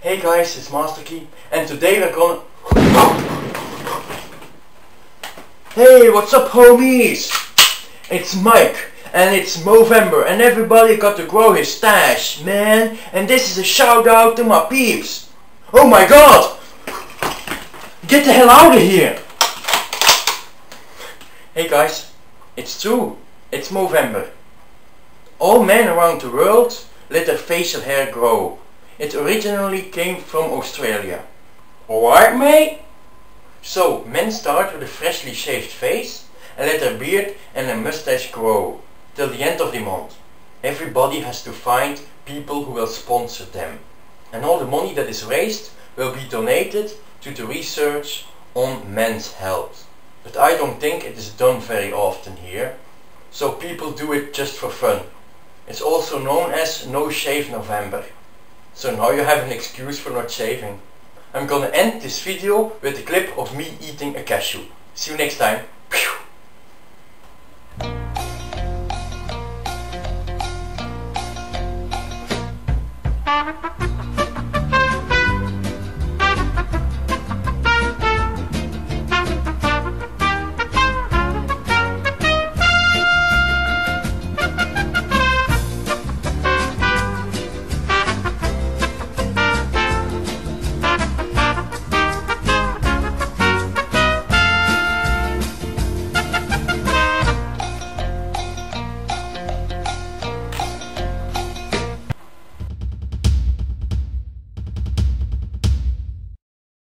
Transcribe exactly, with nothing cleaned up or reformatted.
Hey guys, it's MasterKey, and today we're gonna... Hey, what's up homies? It's Mike, and it's Movember, and everybody got to grow his stash, man. And this is a shout out to my peeps. Oh my god! Get the hell out of here! Hey guys, it's true, it's Movember. All men around the world let their facial hair grow. It originally came from Australia. Alright mate? So, men start with a freshly shaved face and let their beard and a mustache grow till the end of the month. Everybody has to find people who will sponsor them. And all the money that is raised will be donated to the research on men's health. But I don't think it is done very often here, so people do it just for fun. It's also known as No Shave November. So now you have an excuse for not shaving. I'm gonna end this video with a clip of me eating a cashew. See you next time. Pew.